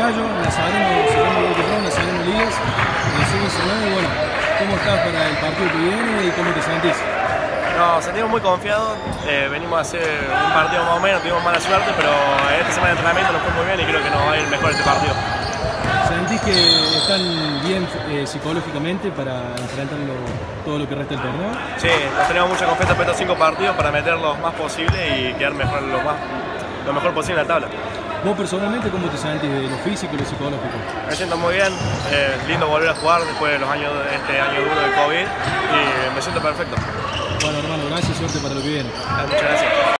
Cayo, Nazareno, Nazareno Lías, siguen sonando. Y bueno, ¿cómo estás para el partido que viene y cómo te sentís? No, sentimos muy confiados, venimos a hacer un partido más o menos, tuvimos mala suerte, pero esta semana de entrenamiento nos fue muy bien y creo que nos va a ir mejor este partido. ¿Sentís que están bien psicológicamente para enfrentar todo lo que resta del torneo? Sí, nos tenemos mucha confianza para estos 5 partidos para meter lo más posible y quedar mejor, lo mejor posible en la tabla. ¿Vos personalmente cómo te sentís de lo físico y lo psicológico? Me siento muy bien, lindo volver a jugar después de este año duro de COVID y me siento perfecto. Bueno, hermano, gracias, suerte para lo que viene. Muchas gracias.